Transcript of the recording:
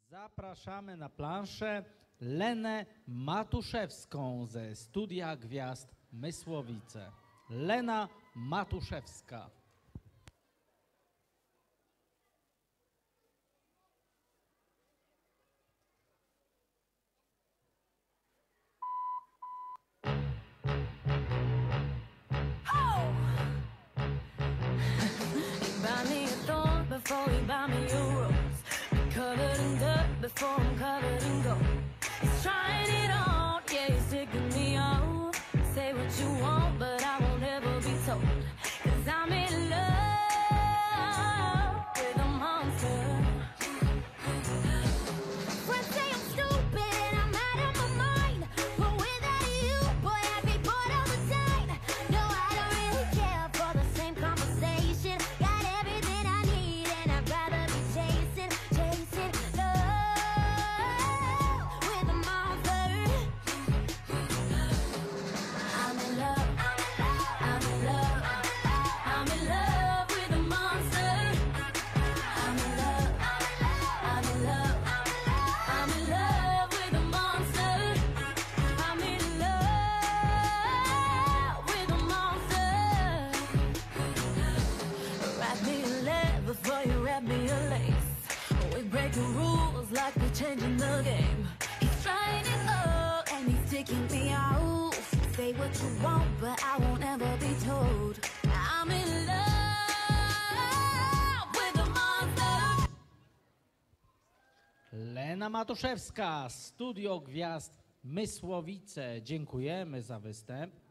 Zapraszamy na planszę Lenę Matuszewską ze Studia Gwiazd Mysłowice. Lena Matuszewska. Before you buy me a rose, be covered in dirt before I'm covered in gold. He's trying it on, yeah, he's taking me out. Say what you want, but I won't ever be told. 'Cause I'm in love with a monster. Friends say I'm stupid and I'm out of my mind, but without you, boy, I'd be bored all the time. No, I don't really care for the same conversation. Got everything I need and I'd rather be chasing love with a monster. I'm in love, I'm in love, I'm in love with a monster. I'm in love, I'm in love, I'm in love with a monster. I'm in love with a monster. Wrap me a leg before you wrap me a lace. We breaking rules like we're changing the game. He's trying it all and he's taking me out. Say what you want, but I won't ever be told. I'm in love with a monster. Lena Matuszewska, Studio Gwiazd Mysłowice. Dziękujemy za występ.